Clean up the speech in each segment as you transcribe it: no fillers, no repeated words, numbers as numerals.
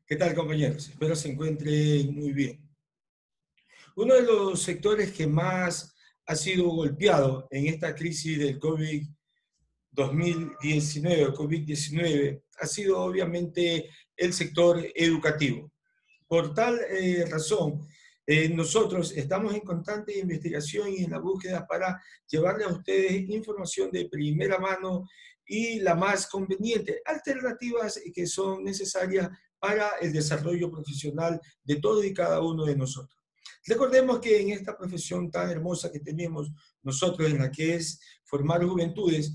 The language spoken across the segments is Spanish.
¿Qué tal, compañeros? Espero se encuentren muy bien. Uno de los sectores que más ha sido golpeado en esta crisis del COVID-19 ha sido obviamente el sector educativo. Por tal razón, nosotros estamos en constante investigación y en la búsqueda para llevarle a ustedes información de primera mano y la más conveniente, alternativas que son necesarias para el desarrollo profesional de todos y cada uno de nosotros. Recordemos que en esta profesión tan hermosa que tenemos nosotros, en la que es formar juventudes,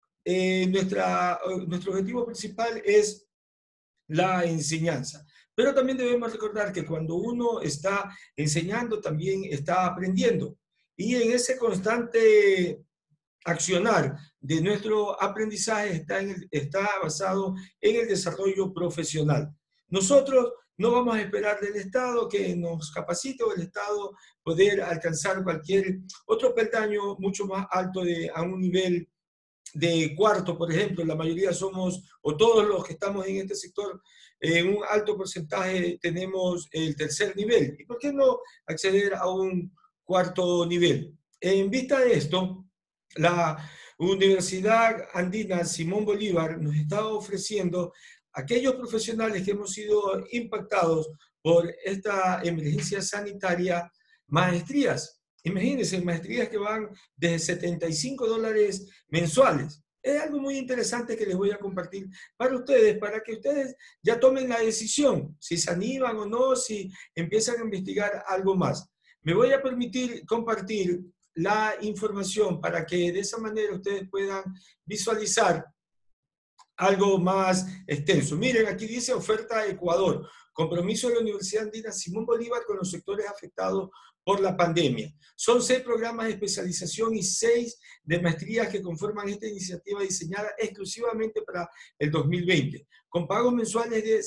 nuestro objetivo principal es la enseñanza. Pero también debemos recordar que cuando uno está enseñando, también está aprendiendo. Y en ese constante accionar de nuestro aprendizaje está basado en el desarrollo profesional. Nosotros no vamos a esperar del Estado que nos capacite o el Estado poder alcanzar cualquier otro peldaño mucho más alto a un nivel de cuarto, por ejemplo. La mayoría somos, o todos los que estamos en este sector, en un alto porcentaje tenemos el tercer nivel. ¿Y por qué no acceder a un cuarto nivel? En vista de esto, la Universidad Andina Simón Bolívar nos está ofreciendo a aquellos profesionales que hemos sido impactados por esta emergencia sanitaria maestrías. Imagínense, maestrías que van desde $75 mensuales. Es algo muy interesante que les voy a compartir para ustedes, para que ustedes ya tomen la decisión, si se animan o no, si empiezan a investigar algo más. Me voy a permitir compartir la información para que de esa manera ustedes puedan visualizar algo más extenso. Miren, aquí dice oferta Ecuador, compromiso de la Universidad Andina Simón Bolívar con los sectores afectados por la pandemia. Son 6 programas de especialización y 6 de maestrías que conforman esta iniciativa diseñada exclusivamente para el 2020, con pagos mensuales de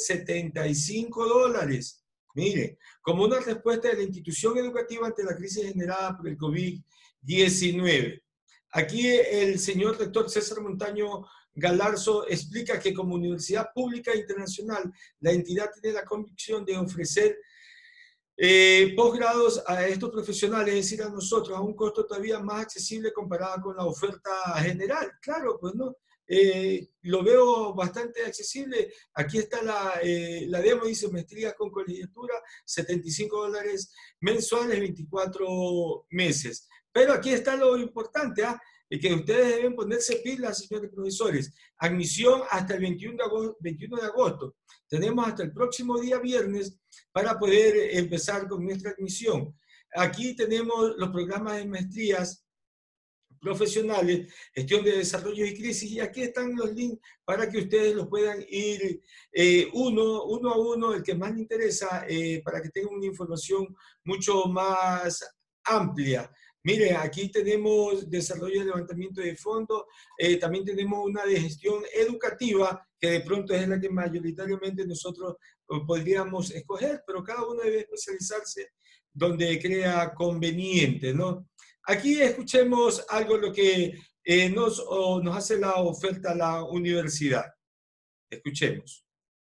$75. Mire, como una respuesta de la institución educativa ante la crisis generada por el COVID-19. Aquí el señor rector César Montaño Galarzo explica que como universidad pública internacional, la entidad tiene la convicción de ofrecer posgrados a estos profesionales, es decir, a nosotros, a un costo todavía más accesible comparada con la oferta general. Claro, pues no. Lo veo bastante accesible. Aquí está la demo, dice maestría con colegiatura, $75 mensuales, 24 meses. Pero aquí está lo importante, ¿ah? Y que ustedes deben ponerse pilas, señores profesores. Admisión hasta el 21 de agosto. Tenemos hasta el próximo día viernes para poder empezar con nuestra admisión. Aquí tenemos los programas de maestrías profesionales, gestión de desarrollo y crisis, y aquí están los links para que ustedes los puedan ir uno a uno, el que más les interesa, para que tengan una información mucho más amplia. Miren, aquí tenemos desarrollo y levantamiento de fondos, también tenemos una de gestión educativa, que de pronto es la que mayoritariamente nosotros podríamos escoger, pero cada uno debe especializarse donde crea conveniente, ¿no? Aquí escuchemos algo lo que nos hace la oferta la universidad. Escuchemos.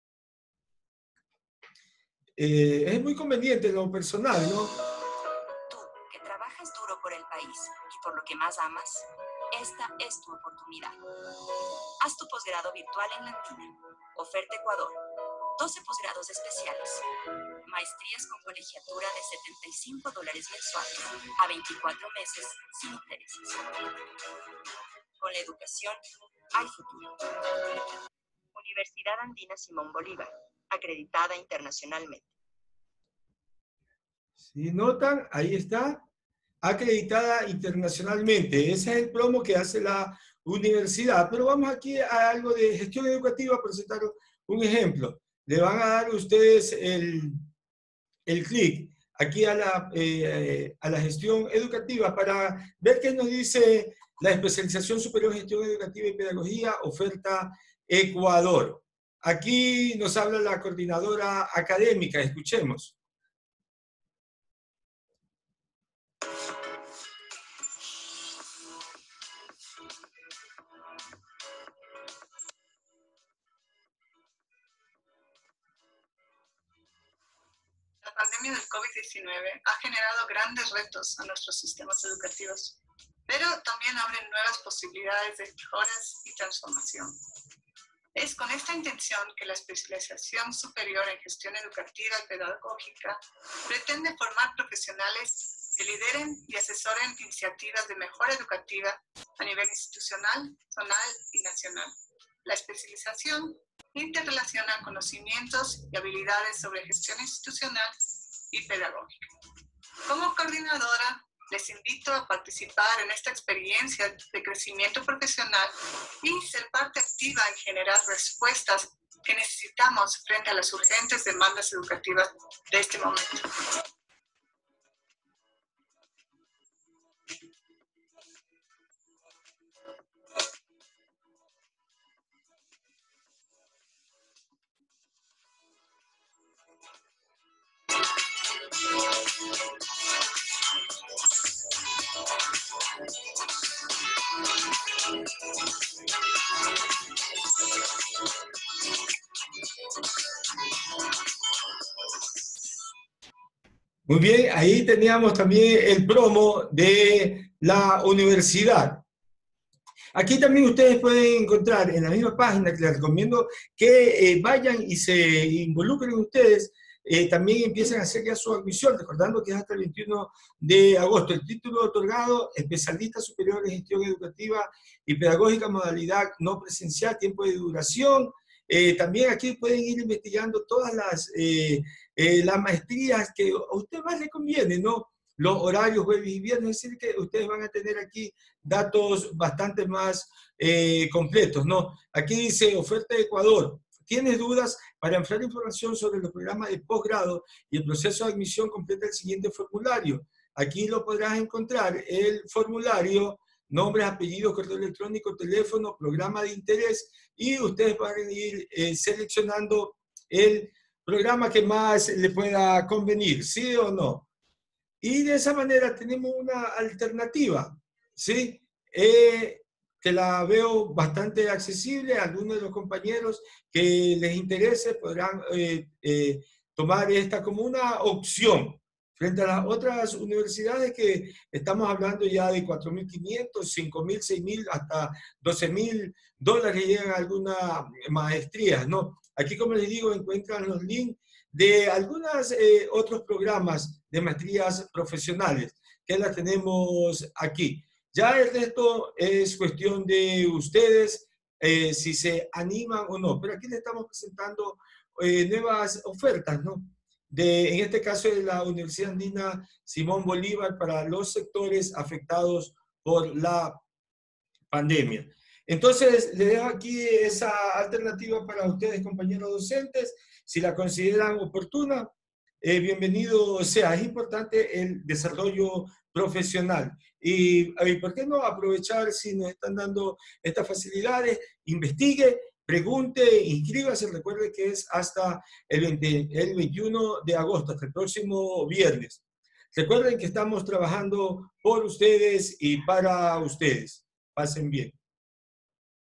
Es muy conveniente en lo personal, ¿no? Tú, que trabajas duro por el país y por lo que más amas, esta es tu oportunidad. Haz tu posgrado virtual en la Andina. Oferta Ecuador. 12 posgrados especiales. Maestrías con colegiatura de $75 mensuales a 24 meses sin intereses. Con la educación hay futuro. Universidad Andina Simón Bolívar, acreditada internacionalmente. Si notan, ahí está, acreditada internacionalmente. Ese es el promo que hace la universidad. Pero vamos aquí a algo de gestión educativa, por citar un ejemplo. Le van a dar ustedes el clic aquí a la gestión educativa para ver qué nos dice la especialización superior en gestión educativa y pedagogía, oferta Ecuador. Aquí nos habla la coordinadora académica, escuchemos. pandemia del COVID-19 ha generado grandes retos a nuestros sistemas educativos, pero también abren nuevas posibilidades de mejoras y transformación. Es con esta intención que la especialización superior en gestión educativa y pedagógica pretende formar profesionales que lideren y asesoren iniciativas de mejora educativa a nivel institucional, zonal y nacional. La especialización interrelaciona conocimientos y habilidades sobre gestión institucional y pedagógica. Como coordinadora, les invito a participar en esta experiencia de crecimiento profesional y ser parte activa en generar respuestas que necesitamos frente a las urgentes demandas educativas de este momento. Muy bien, ahí teníamos también el promo de la universidad. Aquí también ustedes pueden encontrar en la misma página, que les recomiendo que vayan y se involucren ustedes, también empiecen a hacer ya su admisión, recordando que es hasta el 21 de agosto. El título otorgado, especialista superior en gestión educativa y pedagógica, modalidad no presencial, tiempo de duración. También aquí pueden ir investigando todas las maestrías que a usted más le conviene, ¿no? Los horarios jueves y viernes, es decir, que ustedes van a tener aquí datos bastante más completos, ¿no? Aquí dice oferta de Ecuador. ¿Tienes dudas? Para ampliar información sobre los programas de posgrado y el proceso de admisión, completa el siguiente formulario. Aquí lo podrás encontrar, el formulario, nombres, apellidos, correo electrónico, teléfono, programa de interés, y ustedes van a ir seleccionando el programa que más le pueda convenir, ¿sí o no? Y de esa manera tenemos una alternativa, ¿sí? Que la veo bastante accesible. Algunos de los compañeros que les interese podrán tomar esta como una opción frente a las otras universidades que estamos hablando ya de 4.500, 5.000, 6.000, hasta 12.000 dólares llegan algunas maestrías, ¿no? Aquí, como les digo, encuentran los links de algunos otros programas de maestrías profesionales que las tenemos aquí. Ya el resto es cuestión de ustedes, si se animan o no, pero aquí les estamos presentando nuevas ofertas, ¿no? En este caso de la Universidad Andina Simón Bolívar para los sectores afectados por la pandemia. Entonces, le dejo aquí esa alternativa para ustedes, compañeros docentes. Si la consideran oportuna, bienvenido sea. Es importante el desarrollo profesional. Y ¿por qué no aprovechar si nos están dando estas facilidades? Investigue, pregunte, inscríbase. Recuerde que es hasta el 21 de agosto, hasta el próximo viernes. Recuerden que estamos trabajando por ustedes y para ustedes. Pasen bien.